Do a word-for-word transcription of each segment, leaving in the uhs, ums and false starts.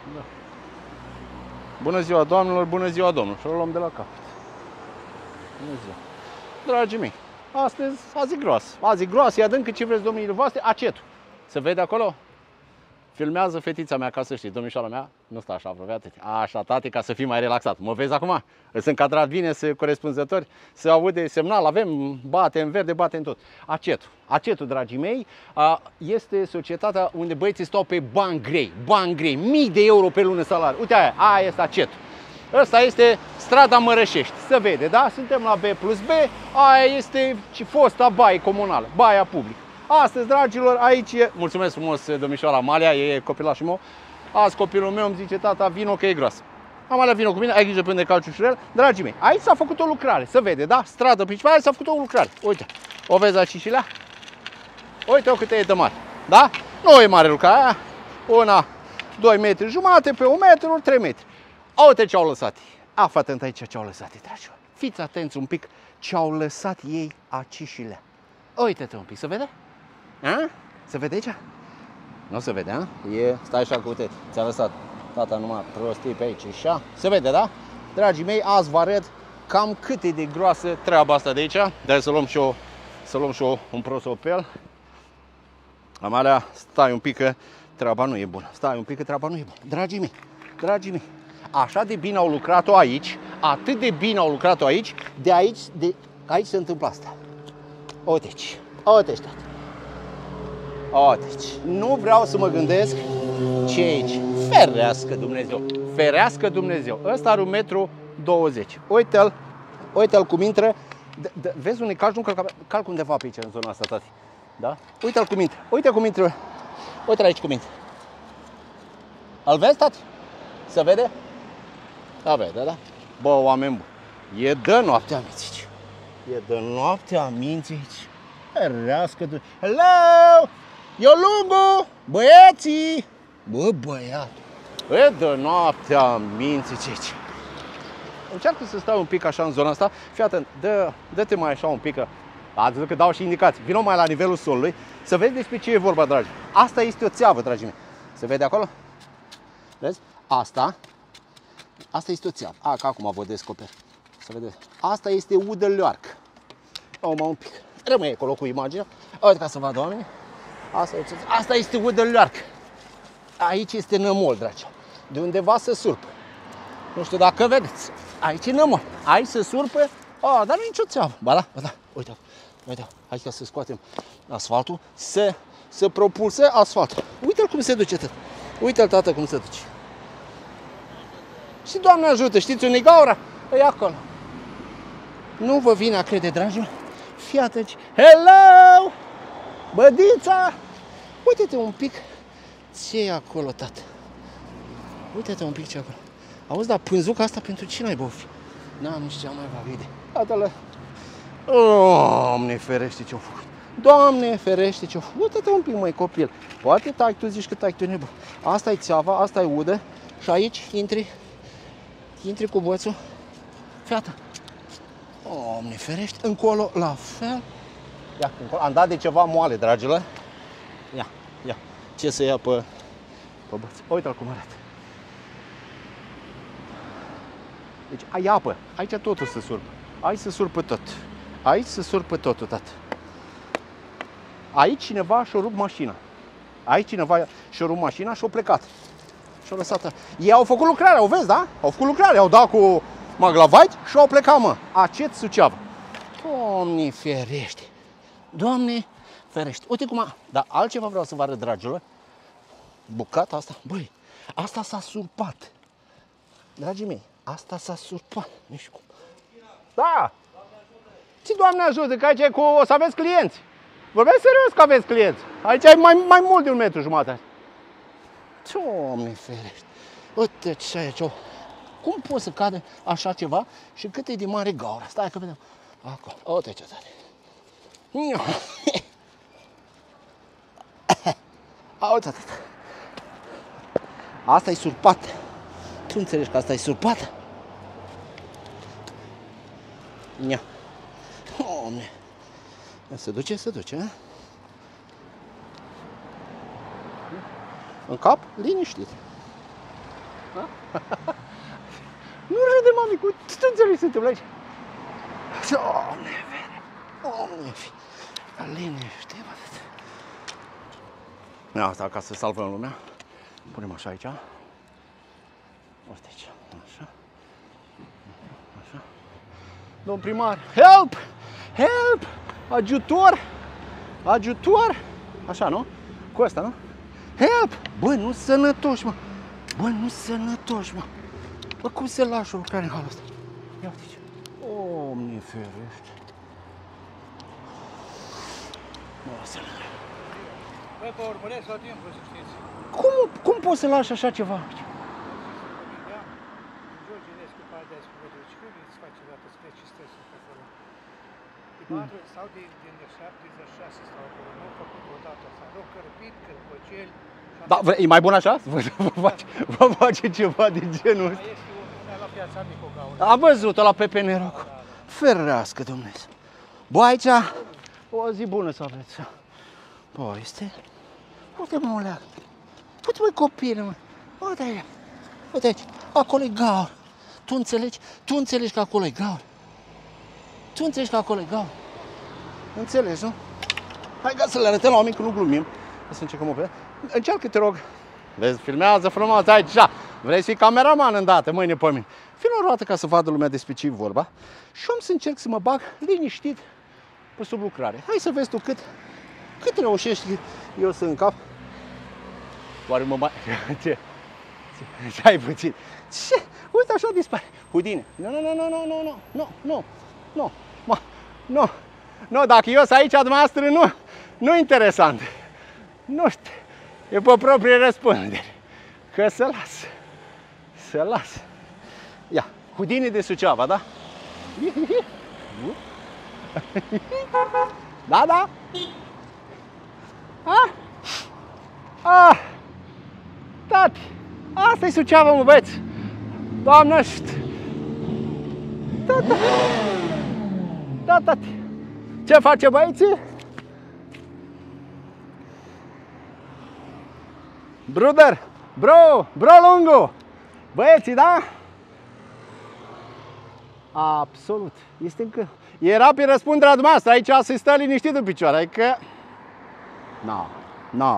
Da. Bună ziua, doamnelor, bună ziua, domnul. Și o luăm de la capăt. Bună ziua. Dragii mei, astăzi, azi gros. Azi gros, e adânc ce vreți, domnile voastre, acetul. Se vede acolo? Filmează fetița mea, ca să știi, domnișoara mea, nu stă așa aproape, atât. Așa, tati, ca să fii mai relaxat. Mă vezi acum? Îți încadrat bine, se corespunzători, se aude semnal, avem, bate în verde, bate în tot. Acetul, acetul, dragii mei, este societatea unde băieții stau pe bani grei, bani grei, mii de euro pe lună salariu. Uite aia, aia este acetul. Ăsta este strada Mărășești, se vede, da? Suntem la B plus B, aia este fosta baie comunală, baia publică. Astăzi, dragilor, aici e, mulțumesc frumos, domnișoara Amalia, e copilașul meu. Azi copilul meu îmi zice, tata, vino că e gros. Amalia, vino cu mine, ai grijă până de calci ușurel. Dragii mei, aici s-a făcut o lucrare, se vede, da? Stradă principală, s-a făcut o lucrare. Uite, o vezi aici și la? Uite-o câte e de mare, da? Nu e mare lucrarea aia. Una, doi metri jumate, pe un metru, trei metri. Uite ce au lăsat. Află atent aici ce au lăsat, dragilor. Fiți atenți un pic ce au lăsat ei acișile. Uite-te un pic, se vede? A? Se vede aici? Nu se vede, a? E, stai așa cu uite, ți-a lăsat tata numai prostii pe aici, așa. Se vede, da? Dragii mei, azi vă arăt cam cât e de groasă treaba asta de aici. Dar să luăm și o, să luăm și o, un prosopel. Amalia, stai un pic că treaba nu e bună. Stai un pic că treaba nu e bună. Dragii mei, dragii mei, așa de bine au lucrat-o aici, atât de bine au lucrat-o aici, de aici, de aici se întâmplă asta. Uite aici, uite aici, tata. Deci, nu vreau să mă gândesc ce e aici. Ferească Dumnezeu, ferească Dumnezeu. Ăsta are un metru douăzeci. Uite-l, uite-l cum intră. Vezi unde calci? Nu calc, calc undeva pe aici, în zona asta, tati. Da? Uite-l cum intră, uite cum intră. Uite-l aici cum intră. Îl vezi, tati? Se vede? Da, vede, da? Bă, oameni buni, e de noaptea minții aici. E de noaptea minții aici. Ferească Dumnezeu. Hello! Eu Lungu! Băieții! Bă, băiat! E de noaptea minții ce aici. Încearcă să stau un pic așa în zona asta. Fii atent, dă, dă-te mai așa un pic, că ați văzut că dau și indicații. Vino mai la nivelul solului, să vezi despre ce e vorba, dragi. Asta este o țeavă, dragii mei. Se vede acolo? Vezi? Asta, asta este o țeavă. A, că acum vă descoper. Se vede. Asta este udă leoarcă. O, mă, un pic. Rămâi acolo cu imaginea. Uite ca să vadă oamenii. Asta, asta este udă leoarcă. Aici este nămol, dragi. De undeva se surpă. Nu știu dacă vedeți. Aici e nămol. Aici se surpă. Oh, dar nu e nicio țeavă. Ba da, ba da. Uite, uite. Hai ca să scoatem asfaltul. Să, să propulse asfaltul. Uite-l cum se duce, tată. Uite-l, tată, cum se duce. Și Doamne ajută. Știți unde e gaura? E acolo. Nu vă vine a crede, dragilor. Fii atenți. Hello! Bădița! Uite-te un pic ce e acolo, tată. Uite-te un pic ce e acolo. Auzi, dar pânzuca asta pentru cine ai bofi? N-am nici cea mai vagă idee. Tată-le. Doamne ferește ce-au făcut. Doamne ferește ce-au făcut. Uite-te un pic, măi, copil. Poate tai tu zici că tai tu nebun. Asta e țeava, asta e udă. Și aici intri, intri cu bățul. Fiată. Doamne ferește. Încolo, la fel. Ia, încolo. Am dat de ceva moale, dragilor. Ia, ia. Ce să ia pe, pe băț. Uite-l cum arată. Deci ai apă. Aici totul se surpă. Aici se surpă tot. Aici se surpă totul, tată. Aici cineva și-a rupt mașina. Aici cineva și-a rupt mașina și-a plecat. Și-a lăsat. Ei au făcut lucrarea, o vezi, da? Au făcut lucrarea, au dat cu maglavait și au plecat, mă. Acet Suceava. Doamne ferește. Doamne ferește. Uite cum a... Dar altceva vreau să vă arăt, dragilor. Bucata asta, băi, asta s-a surpat. Dragii mei, asta s-a surpat. Nu știu cum. Da! Și Doamne ajută, că aici e cu... o să aveți clienți. Vorbesc serios că aveți clienți. Aici ai mai, mai mult de un metru jumătate. Doamne ferește. Uite ce aici. Cum poți să cade așa ceva și cât e de mare gaura? Stai că vedem. Acolo. Uite ce tare. Uite atât. Asta e surpat. Tu înțelegi că asta e surpat? Ia. Doamne. Se duce, se duce, a? În cap, liniștit. Nu râde, mami, cu tu înțelegi să te pleci. Doamne, vere. Doamne, fi. Liniște, bă. Ia asta ca să salvăm lumea. Punem așa aici. Asta aici. Așa. Așa. Domn primar, help! Help! Ajutor! Ajutor! Așa, nu? Cu asta, nu? Help! Bă, nu sănătoși, mă! Bă, nu sănătoși, mă! Bă, cum se lași o lucrare în halul ăsta? Ia uite aici. Omne ferește! Bă, să ne... Bă, vă urmăresc la timpul, să știți. Cum, cum poți să lași așa ceva? Da, George Inescu, Paldea, Spuvăduci, cum îți face dată să treci stresul pe acolo? De patru sau din șaptezeci și șase sau acolo, nu au făcut odată asta, rog cărpit, cărpăceli. Da, e mai bun așa? Vă, vă, face, vă face ceva de genul ăsta? Mai este unul la Piața Micu, gaură. A văzut-o la Pepe Neroc. Ferească Dumnezeu. Bă, aici o zi bună să aveți. Bă, este... Uite, mă, leagă. Uite, măi, copile, mă. Uite aici. Uite aici. Acolo e gaură. Tu înțelegi? Tu înțelegi că acolo e gaură. Tu înțelegi că acolo e gaură. Înțelegi, nu? Hai ca să le arătăm la oameni, că nu glumim. Să încercăm o pe... Încearcă, te rog. Vezi, filmează frumos aici. Vrei să fii cameraman îndată, mâine pe mine. Fii o roată ca să vadă lumea despre ce e vorba. Și am să încerc să mă bag liniștit pe sub lucrare. Hai să vezi tu cât, cât reușești eu să încap. Oare mă mai... Ce? Ce ai puțin? Ce? Uite, așa dispare. Houdini. Nu, nu, nu, nu, nu, nu, nu, nu, nu, nu, nu, nu, nu, dacă eu sunt aici, dumneavoastră, nu, nu interesant. Nu știu, e pe proprie răspundere. Că să las, să las. Ia, Houdini de Suceava, da? Da, da? A? A? Tati, asta-i Suceava, mă, băieți. Doamnă, șt. Da, da. Da, tati. Ce face, băieții? Bruder, bro, bro lungu. Băieții, da? Absolut. Este încă... Era pe răspunderea dumneavoastră. Aici să stă liniștit în picioare. Adică... No, no.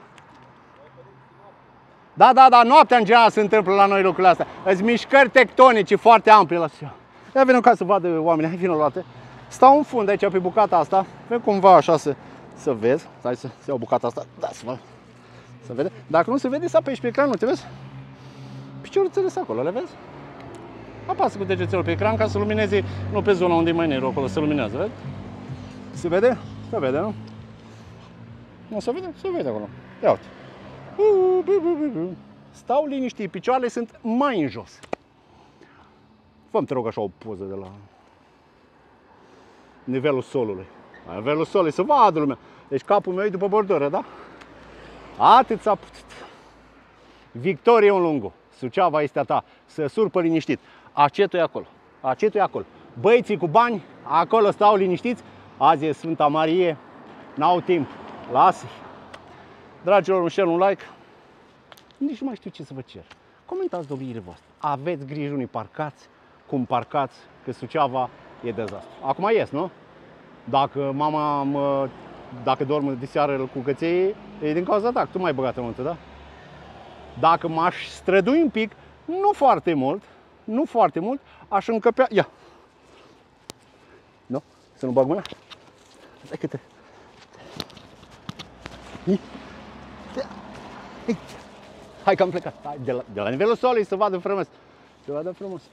Da, da, da, noaptea în general se întâmplă la noi lucrurile astea. Îți mișcări tectonice foarte ample la ea. Ia vină ca să vadă oamenii. Hai, vină luate. Stau în fund aici pe bucata asta. Vrem cumva așa să, să vezi. Hai să, să iau bucata asta. Da, să vă... Să vede? Dacă nu se vede, să apeși pe ecran, nu te vezi? Picioruțele sunt acolo, le vezi? Apasă cu degețelul pe ecran ca să lumineze, nu pe zona unde e mai negru acolo, să luminează, vezi? Se vede? Se vede, nu? Nu se vede? Se vede acolo. Ia uite. Stau liniștit, picioarele sunt mai în jos. Fă-mi, te rog, așa o poză de la nivelul solului. La nivelul solului, să vadă lumea. Deci capul meu e după bordură, da? Atât s-a putut. Victorie un lungu. Suceava este a ta. Să surpă liniștit. Acetul e acolo. Acetul e acolo. Băieții cu bani, acolo stau liniștiți. Azi e Sfânta Marie. N-au timp. Lasă-i. Dragilor, un share, un like. Nici nu mai știu ce să vă cer. Comentați domniile voastre. Aveți grijă unii parcați. Cum parcați, că Suceava e dezastru. Acum ies, nu? Dacă mama mă... Dacă dorm de seară cu căței, e din cauza ta, tu mai băgat în mântă, da? Dacă m-aș strădui un pic, nu foarte mult, nu foarte mult, aș încăpea... Ia! Nu? Să nu bag mâna? Stai că te... Hai că am plecat. Hai, de, la, de la nivelul solului să vadă frumos. Să vadă frumos.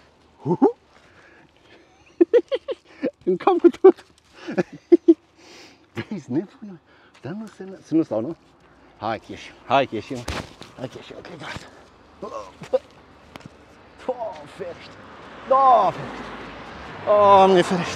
În cam cu tot. Vezi, nebună. Dar nu să, să nu stau, nu? Hai că ieșim, hai că ieșim. Hai că ieșim, ok, gata. Doamne ferește. Doamne ferește. Doamne ferește.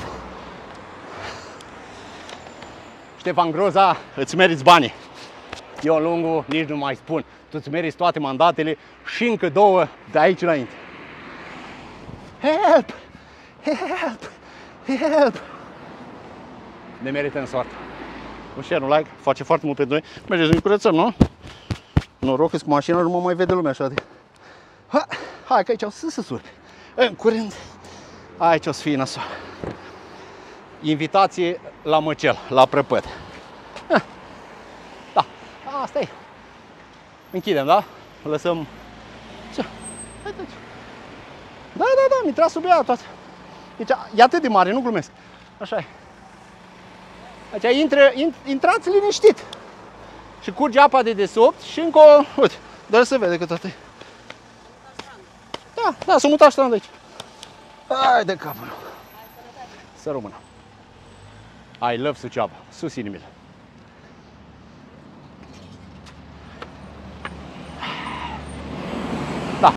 Ștefan Groza, îți meriți banii. Eu lungul nici nu mai spun. Tu îți meriți toate mandatele și încă două de aici înainte. Help! Help! Help! Ne merită în soartă. Un share, un like, face foarte mult pentru noi. Mergeți să ne curățăm, nu? Noroc că cu mașina nu mă mai vede lumea așa de, Ha, hai că aici o să se surpe. În curând, aici o să fie nasoală. Invitație la măcel, la prăpăd. Da, asta e. Închidem, da? Lăsăm... Ce? Uite-ți. Da, da, da, mi tras sub ea toată. Deci, e atât de mare, nu glumesc. Așa e. Aici intră, intrați liniștit. Și curge apa de desubt și încă o... Uite, doar să vede că toate. Da, da, s-a mutat strandul aici. Hai de capul. Să rămână. I love Suceava. Sus inimile.